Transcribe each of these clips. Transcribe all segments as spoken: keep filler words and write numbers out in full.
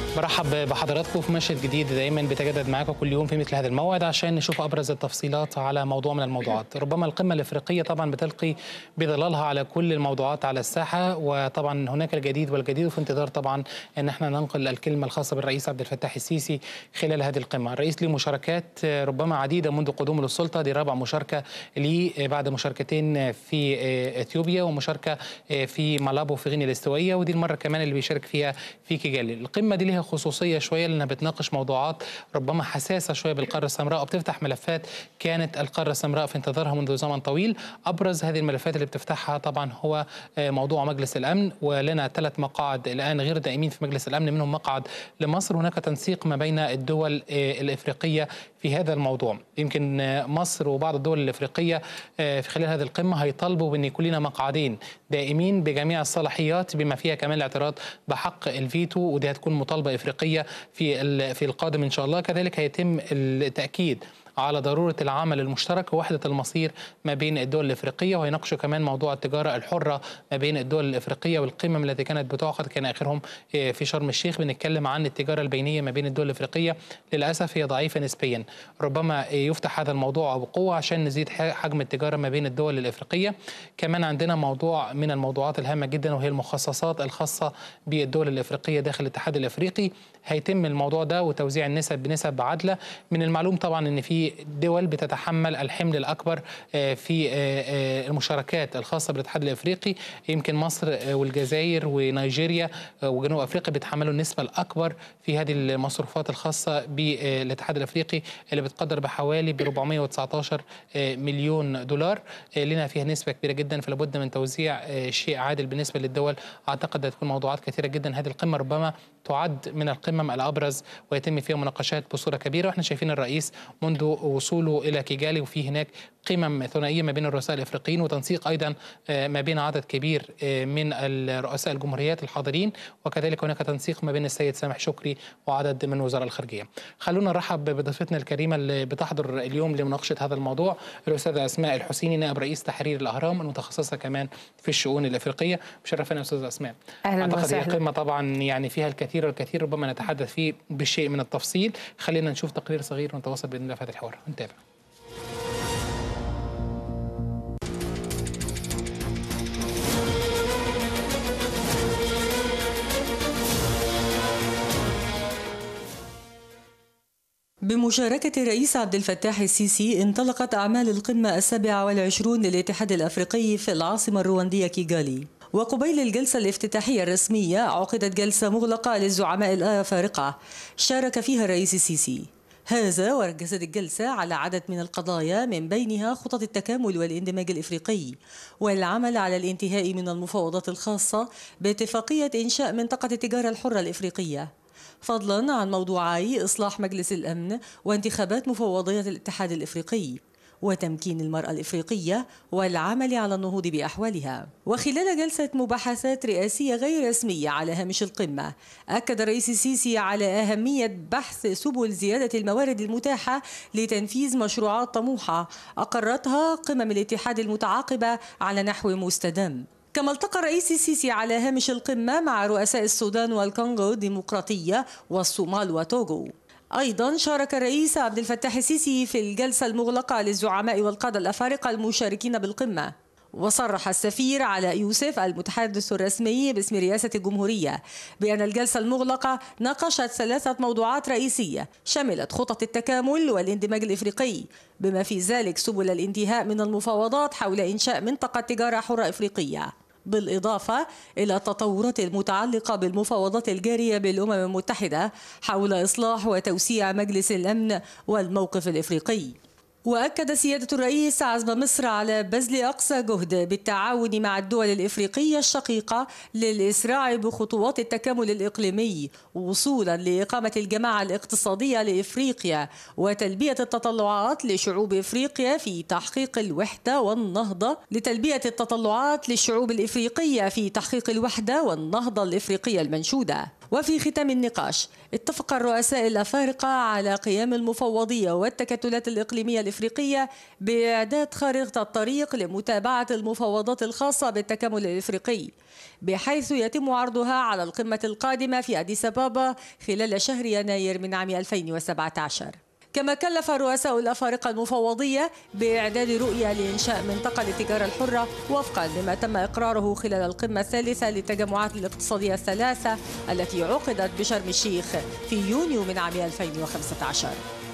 برحب بحضراتكم في مشهد جديد دايما بيتجدد معاكم كل يوم في مثل هذا الموعد عشان نشوف ابرز التفصيلات على موضوع من الموضوعات. ربما القمه الافريقيه طبعا بتلقي بظلالها على كل الموضوعات على الساحه، وطبعا هناك الجديد والجديد، وفي انتظار طبعا ان احنا ننقل الكلمه الخاصه بالرئيس عبد الفتاح السيسي خلال هذه القمه. الرئيس له مشاركات ربما عديده منذ قدومه للسلطه، دي رابع مشاركه ليه بعد مشاركتين في اثيوبيا ومشاركه في مالابو في غينيا الاستوائيه، ودي المره كمان اللي بيشارك فيها في كيجالي. القمه دي ليها خصوصيه شويه لانها بتناقش موضوعات ربما حساسه شويه بالقاره السمراء، وبتفتح ملفات كانت القاره السمراء في انتظارها منذ زمن طويل. ابرز هذه الملفات اللي بتفتحها طبعا هو موضوع مجلس الامن، ولنا ثلاث مقاعد الان غير دائمين في مجلس الامن، منهم مقعد لمصر. هناك تنسيق ما بين الدول الافريقيه في هذا الموضوع. يمكن مصر وبعض الدول الافريقيه في خلال هذه القمه هيطالبوا بان يكون لنا مقعدين دائمين بجميع الصلاحيات، بما فيها كمان الاعتراض بحق الفيتو، ودي هتكون مطالبه افريقيه في في القادم ان شاء الله. كذلك هيتم التاكيد على ضرورة العمل المشترك ووحدة المصير ما بين الدول الإفريقية، وهيناقشوا كمان موضوع التجارة الحرة ما بين الدول الإفريقية. والقمم التي كانت بتعقد كان آخرهم في شرم الشيخ بنتكلم عن التجارة البينية ما بين الدول الإفريقية. للأسف هي ضعيفة نسبيا، ربما يفتح هذا الموضوع بقوة عشان نزيد حجم التجارة ما بين الدول الإفريقية. كمان عندنا موضوع من الموضوعات الهامة جدا وهي المخصصات الخاصة بالدول الإفريقية داخل الاتحاد الإفريقي. هيتم الموضوع ده وتوزيع النسب بنسب عادلة. من المعلوم طبعا ان في دول بتتحمل الحمل الاكبر في المشاركات الخاصه بالاتحاد الافريقي، يمكن مصر والجزائر ونيجيريا وجنوب افريقيا بيتحملوا النسبه الاكبر في هذه المصروفات الخاصه بالاتحاد الافريقي اللي بتقدر بحوالي ب أربعمائة وتسعة عشر مليون دولار. لنا فيها نسبه كبيره جدا، فلا بد من توزيع شيء عادل بالنسبه للدول. اعتقد هتكون موضوعات كثيره جدا. هذه القمه ربما تعد من القمم الابرز ويتم فيها مناقشات بصوره كبيره، واحنا شايفين الرئيس منذ وصوله الى كيجالي وفي هناك قمم ثنائيه ما بين الرؤساء الافريقيين وتنسيق ايضا ما بين عدد كبير من الرؤساء الجمهوريات الحاضرين، وكذلك هناك تنسيق ما بين السيد سامح شكري وعدد من وزراء الخارجيه. خلونا نرحب بضيفتنا الكريمه اللي بتحضر اليوم لمناقشه هذا الموضوع، الاستاذه اسماء الحسيني نائب رئيس تحرير الاهرام المتخصصه كمان في الشؤون الافريقيه. مشرفانا استاذه اسماء. اهلا اعتقد هي وسهلا. قمه طبعا يعني فيها الكثير والكثير، ربما نتحدث فيه بشيء من التفصيل. خلينا نشوف تقرير صغير ونتواصل باذن الله في هذا الحوار. نتابع. بمشاركة الرئيس عبد الفتاح السيسي انطلقت أعمال القمة السابعة والعشرون للاتحاد الأفريقي في العاصمة الرواندية كيغالي. وقبيل الجلسة الافتتاحية الرسمية عقدت جلسة مغلقة للزعماء الأفارقة شارك فيها الرئيس السيسي. هذا وركزت الجلسة على عدد من القضايا من بينها خطط التكامل والاندماج الإفريقي والعمل على الانتهاء من المفاوضات الخاصة باتفاقية إنشاء منطقة التجارة الحرة الإفريقية، فضلا عن موضوعي إصلاح مجلس الأمن وانتخابات مفوضية الاتحاد الإفريقي وتمكين المرأة الإفريقية والعمل على النهوض بأحوالها. وخلال جلسة مباحثات رئاسية غير رسمية على هامش القمة، أكد الرئيس السيسي على أهمية بحث سبل زيادة الموارد المتاحة لتنفيذ مشروعات طموحة أقرتها قمم الاتحاد المتعاقبة على نحو مستدام. كما التقى الرئيس السيسي على هامش القمة مع رؤساء السودان والكونغو الديمقراطية والصومال وتوغو. أيضا شارك الرئيس عبد الفتاح السيسي في الجلسة المغلقة للزعماء والقادة الأفارقة المشاركين بالقمة. وصرح السفير علاء يوسف المتحدث الرسمي باسم رئاسة الجمهورية بأن الجلسة المغلقة ناقشت ثلاثة موضوعات رئيسية شملت خطط التكامل والاندماج الإفريقي، بما في ذلك سبل الانتهاء من المفاوضات حول إنشاء منطقة تجارة حرة إفريقية، بالإضافة إلى التطورات المتعلقة بالمفاوضات الجارية بالأمم المتحدة حول إصلاح وتوسيع مجلس الأمن والموقف الإفريقي. وأكد سيادة الرئيس عزم مصر على بذل أقصى جهد بالتعاون مع الدول الإفريقية الشقيقة للإسراع بخطوات التكامل الإقليمي وصولا لإقامة الجماعة الاقتصادية لإفريقيا وتلبية التطلعات لشعوب إفريقيا في تحقيق الوحدة والنهضة لتلبية التطلعات للشعوب الإفريقية في تحقيق الوحدة والنهضة الإفريقية المنشودة. وفي ختام النقاش اتفق الرؤساء الأفارقة على قيام المفوضية والتكتلات الإقليمية الإفريقية بإعداد خارطة الطريق لمتابعة المفاوضات الخاصة بالتكامل الإفريقي، بحيث يتم عرضها على القمة القادمة في أديس أبابا خلال شهر يناير من عام ألفين وسبعة عشر. كما كلف الرؤساء الأفارقة المفوضية بإعداد رؤية لإنشاء منطقة للتجارة الحرة وفقا لما تم إقراره خلال القمة الثالثة للتجمعات الاقتصادية الثلاثة التي عقدت بشرم الشيخ في يونيو من عام ألفين وخمسة عشر.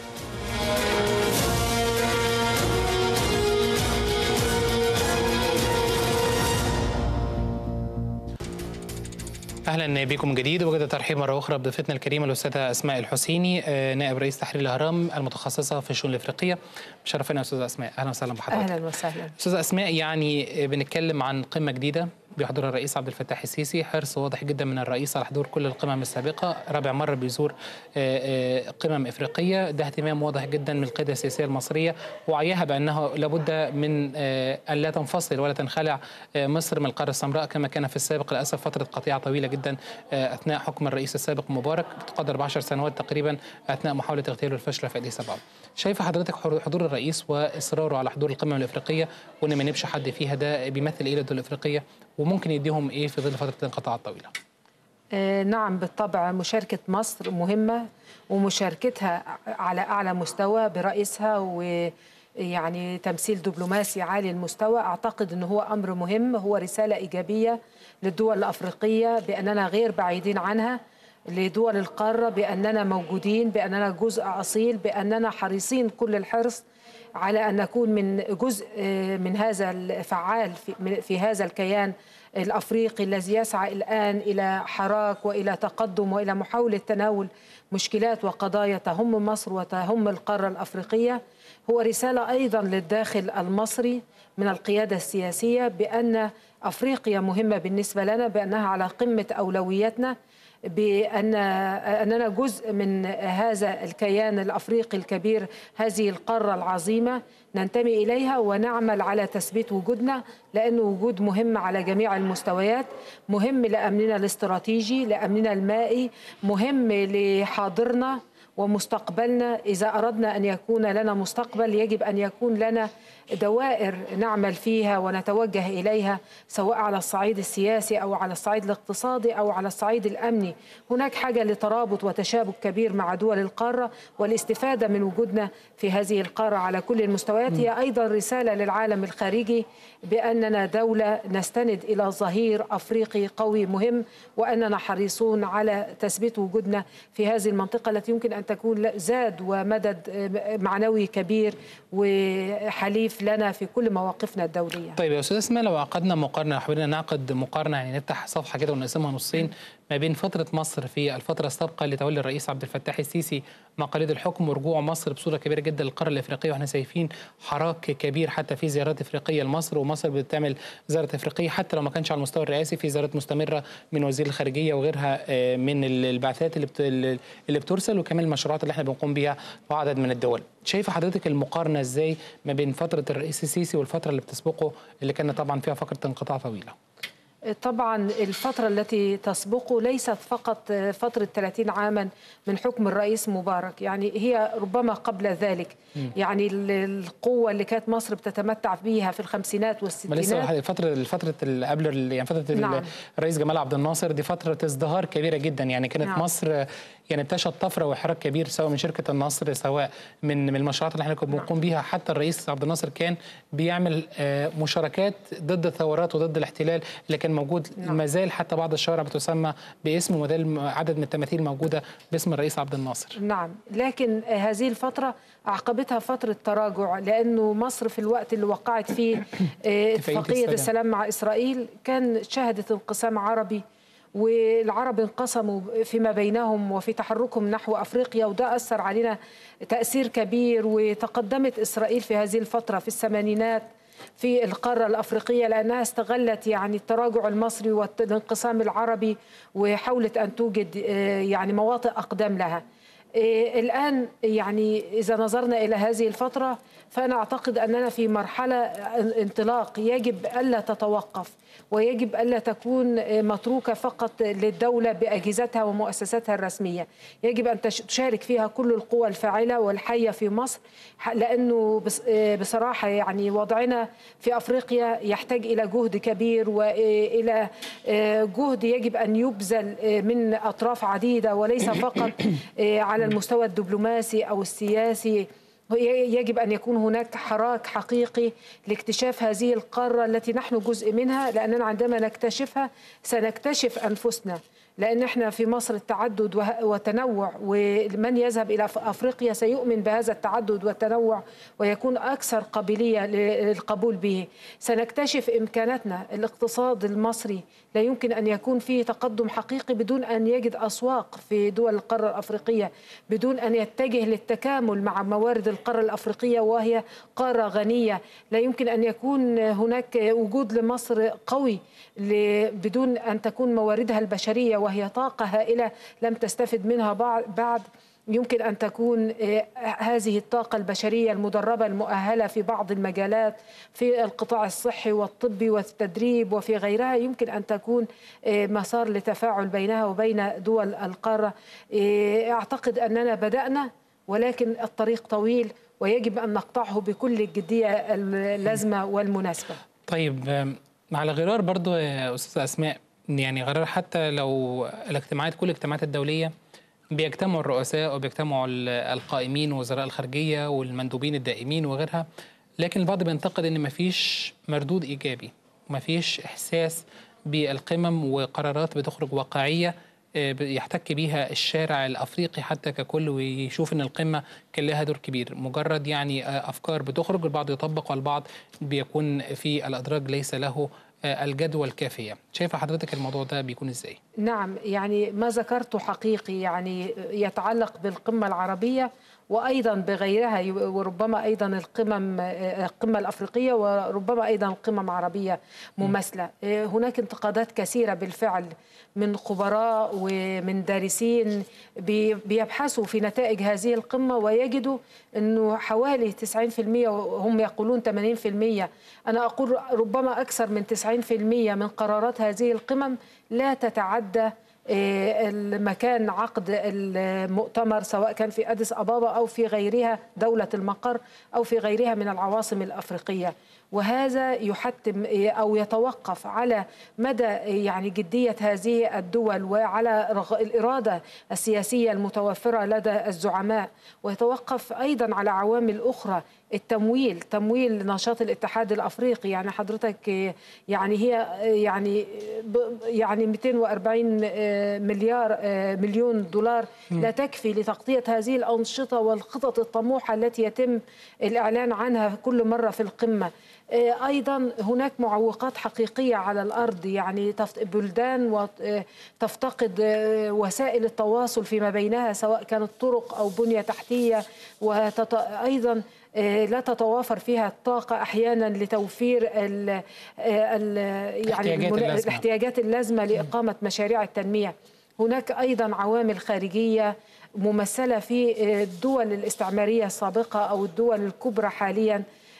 اهلا بكم من جديد، وجد ترحيب مره اخرى بضيفتنا الكريمه الاستاذه اسماء الحسيني، نائب رئيس تحرير الاهرام المتخصصه في الشؤون الافريقيه. مشرفنا يا استاذه اسماء، اهلا وسهلا بحضرتك. اهلا وسهلا استاذه اسماء. يعني بنتكلم عن قمه جديده بيحضرها الرئيس عبد الفتاح السيسي، حرص واضح جدا من الرئيس على حضور كل القمم السابقه، رابع مره بيزور قمم افريقيه، ده اهتمام واضح جدا من القياده السياسيه المصريه، وعيها بانه لابد من ان لا تنفصل ولا تنخلع مصر من القاره السمراء كما كان في السابق. للاسف فتره قطيعه طويله جدا اثناء حكم الرئيس السابق مبارك، تقدر بعشر سنوات تقريبا اثناء محاوله اغتياله الفاشله في اديس ابابا. شايفه حضرتك حضور الرئيس واصراره على حضور القمم الافريقيه وان ما نبش حد فيها، ده بيمثل ايه للدول الافريقيه وممكن يديهم ايه في ظل فتره الانقطاع الطويله؟ آه نعم بالطبع، مشاركه مصر مهمه، ومشاركتها على اعلى مستوى برئيسها ويعني تمثيل دبلوماسي عالي المستوى، اعتقد انه هو امر مهم، هو رساله ايجابيه للدول الافريقيه باننا غير بعيدين عنها، لدول القاره باننا موجودين، باننا جزء اصيل، باننا حريصين كل الحرص على أن نكون من جزء من هذا الفعال في, في هذا الكيان الأفريقي الذي يسعى الآن إلى حراك وإلى تقدم وإلى محاولة تناول مشكلات وقضايا تهم مصر وتهم القارة الأفريقية. هو رسالة أيضا للداخل المصري من القيادة السياسية بأن أفريقيا مهمة بالنسبة لنا، بأنها على قمة أولوياتنا، بأن أننا جزء من هذا الكيان الأفريقي الكبير، هذه القارة العظيمة ننتمي إليها، ونعمل على تثبيت وجودنا، لأنه وجود مهم على جميع المستويات، مهم لأمننا الاستراتيجي، لأمننا المائي، مهم لحاضرنا ومستقبلنا. إذا أردنا أن يكون لنا مستقبل يجب أن يكون لنا دوائر نعمل فيها ونتوجه إليها، سواء على الصعيد السياسي أو على الصعيد الاقتصادي أو على الصعيد الأمني. هناك حاجة لترابط وتشابك كبير مع دول القارة، والاستفادة من وجودنا في هذه القارة على كل المستويات هي أيضا رسالة للعالم الخارجي بأننا دولة نستند إلى ظهير أفريقي قوي مهم، وأننا حريصون على تثبيت وجودنا في هذه المنطقة التي يمكن أن تكون زاد ومدد معنوي كبير وحليف لنا في كل مواقفنا الدولية. طيب يا أستاذ اسماء، لو عقدنا مقارنة، حاولنا نعقد مقارنة، يعني نفتح صفحة كده ونقسمها نصين ما بين فترة مصر في الفترة السابقة لتولي الرئيس عبد الفتاح السيسي مقاليد الحكم ورجوع مصر بصورة كبيرة جدا للقارة الإفريقية، واحنا شايفين حراك كبير حتى في زيارات إفريقية لمصر، ومصر بتعمل زيارة إفريقية حتى لو ما كانش على المستوى الرئاسي، في زيارات مستمرة من وزير الخارجية وغيرها من البعثات اللي اللي بترسل، وكمان المشروعات اللي احنا بنقوم بيها في عدد من الدول. شايفه حضرتك المقارنة ازاي ما بين فترة الرئيس السيسي والفترة اللي بتسبقه اللي كان طبعا فيها فقرة انقطاع طويلة؟ طبعا الفترة التي تسبقه ليست فقط فترة ثلاثين عاما من حكم الرئيس مبارك، يعني هي ربما قبل ذلك. م. يعني القوة اللي كانت مصر بتتمتع بها في الخمسينات والستينات، ما لسه فترة الفترة اللي قبل يعني فترة نعم. الرئيس جمال عبد الناصر دي فترة ازدهار كبيرة جدا، يعني كانت نعم. مصر يعني ابتشت طفره وحراك كبير سواء من شركه النصر، سواء من من المشروعات اللي احنا كنا بنقوم بيها. حتى الرئيس عبد الناصر كان بيعمل مشاركات ضد الثورات وضد الاحتلال اللي كان موجود. نعم. ما زال حتى بعض الشوارع بتسمى باسمه، وما زال عدد من التماثيل موجوده باسم الرئيس عبد الناصر. نعم، لكن هذه الفتره اعقبتها فتره تراجع، لانه مصر في الوقت اللي وقعت فيه اتفاقيه السلام مع اسرائيل كان شهدت انقسام عربي، والعرب انقسموا فيما بينهم وفي تحركهم نحو أفريقيا، وده أثر علينا تأثير كبير. وتقدمت إسرائيل في هذه الفترة في الثمانينات في القارة الأفريقية لأنها استغلت يعني التراجع المصري والانقسام العربي، وحاولت أن توجد يعني مواطئ أقدام لها. الآن يعني إذا نظرنا إلى هذه الفترة فأنا أعتقد أننا في مرحلة انطلاق يجب ألا تتوقف، ويجب ألا تكون متروكة فقط للدولة بأجهزتها ومؤسساتها الرسمية. يجب أن تشارك فيها كل القوى الفاعلة والحية في مصر، لأنه بصراحة يعني وضعنا في أفريقيا يحتاج إلى جهد كبير وإلى جهد يجب أن يبذل من أطراف عديدة، وليس فقط على المستوى الدبلوماسي أو السياسي. يجب أن يكون هناك حراك حقيقي لاكتشاف هذه القارة التي نحن جزء منها، لأننا عندما نكتشفها سنكتشف أنفسنا، لأن احنا في مصر التعدد وتنوع، ومن يذهب إلى أفريقيا سيؤمن بهذا التعدد والتنوع ويكون أكثر قابلية للقبول به. سنكتشف إمكاناتنا. الاقتصاد المصري لا يمكن أن يكون فيه تقدم حقيقي بدون أن يجد أسواق في دول القارة الأفريقية، بدون أن يتجه للتكامل مع موارد القارة الأفريقية وهي قارة غنية. لا يمكن أن يكون هناك وجود لمصر قوي بدون أن تكون مواردها البشرية وهي طاقة هائلة لم تستفد منها بعد. يمكن أن تكون هذه الطاقة البشرية المدربة المؤهلة في بعض المجالات في القطاع الصحي والطبي والتدريب وفي غيرها، يمكن أن تكون مسار لتفاعل بينها وبين دول القارة. أعتقد أننا بدأنا، ولكن الطريق طويل ويجب أن نقطعه بكل الجدية اللازمة والمناسبة. طيب، على غرار برضو يا أستاذة أسماء، يعني غرار حتى لو الاجتماعات كل الاجتماعات الدولية بيجتمعوا الرؤساء وبيجتمعوا القائمين ووزراء الخارجية والمندوبين الدائمين وغيرها، لكن البعض بينتقد ان مفيش مردود ايجابي، مفيش احساس بالقمم وقرارات بتخرج واقعية يحتك بيها الشارع الافريقي حتى ككل، ويشوف ان القمة كان لها دور كبير. مجرد يعني افكار بتخرج، البعض يطبق والبعض بيكون في الادراج ليس له الجدوى الكافية. شايفة حضرتك الموضوع ده بيكون ازاي؟ نعم، يعني ما ذكرته حقيقي، يعني يتعلق بالقمة العربية وأيضا بغيرها، وربما أيضا القمم القمة الأفريقية وربما أيضا القمم عربية مماثلة. هناك انتقادات كثيرة بالفعل من خبراء ومن دارسين بيبحثوا في نتائج هذه القمة ويجدوا أنه حوالي تسعين بالمئة، هم يقولون ثمانين بالمئة، أنا أقول ربما أكثر من تسعين بالمئة من قرارات هذه القمم لا تتعدى المكان عقد المؤتمر، سواء كان في أديس أبابا أو في غيرها دولة المقر أو في غيرها من العواصم الأفريقية. وهذا يحتم أو يتوقف على مدى يعني جدية هذه الدول وعلى الإرادة السياسية المتوفرة لدى الزعماء، ويتوقف أيضا على عوامل أخرى، التمويل، تمويل نشاط الاتحاد الأفريقي. يعني حضرتك يعني هي يعني يعني مئتين وأربعين مليار مليون دولار لا تكفي لتغطية هذه الأنشطة والخطط الطموحة التي يتم الإعلان عنها كل مرة في القمة. أيضا هناك معوقات حقيقية على الأرض، يعني بلدان تفتقد وسائل التواصل فيما بينها سواء كانت طرق أو بنية تحتية، وأيضا لا تتوافر فيها الطاقة أحيانا لتوفير ال ال يعني الاحتياجات اللازمة لإقامة مشاريع التنمية. هناك أيضا عوامل خارجية ممثلة في الدول الاستعمارية السابقة أو الدول الكبرى حاليا،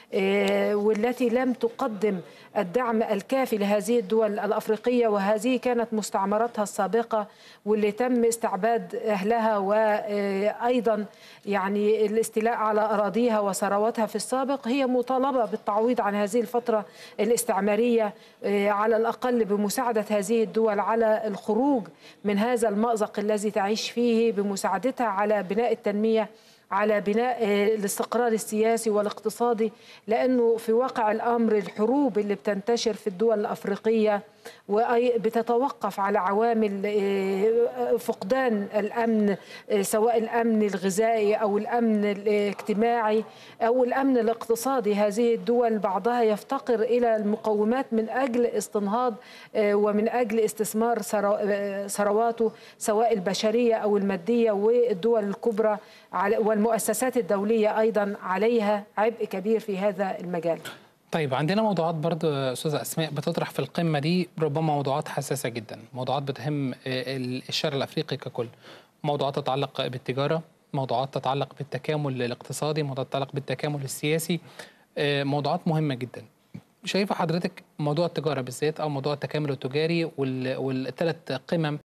والتي لم تقدم الدعم الكافي لهذه الدول الأفريقية، وهذه كانت مستعمراتها السابقة واللي تم استعباد أهلها وأيضا يعني الاستيلاء على أراضيها وثرواتها في السابق. هي مطالبة بالتعويض عن هذه الفترة الاستعمارية، على الأقل بمساعدة هذه الدول على الخروج من هذا المأزق الذي تعيش فيه، بمساعدتها على بناء التنمية، على بناء الاستقرار السياسي والاقتصادي، لأنه في واقع الأمر الحروب اللي بتنتشر في الدول الأفريقية بتتوقف على عوامل فقدان الأمن، سواء الأمن الغذائي أو الأمن الاجتماعي أو الأمن الاقتصادي. هذه الدول بعضها يفتقر إلى المقومات من أجل استنهاض ومن أجل استثمار ثرواته سواء البشرية أو المادية، والدول الكبرى والمؤسسات الدولية أيضا عليها عبء كبير في هذا المجال. طيب، عندنا موضوعات برضه أستاذة أسماء بتطرح في القمة دي، ربما موضوعات حساسة جدا، موضوعات بتهم الشارع الأفريقي ككل، موضوعات تتعلق بالتجارة، موضوعات تتعلق بالتكامل الاقتصادي، موضوعات تتعلق بالتكامل السياسي، موضوعات مهمة جدا. شايفة حضرتك موضوع التجارة بالذات أو موضوع التكامل التجاري والثلاث قمم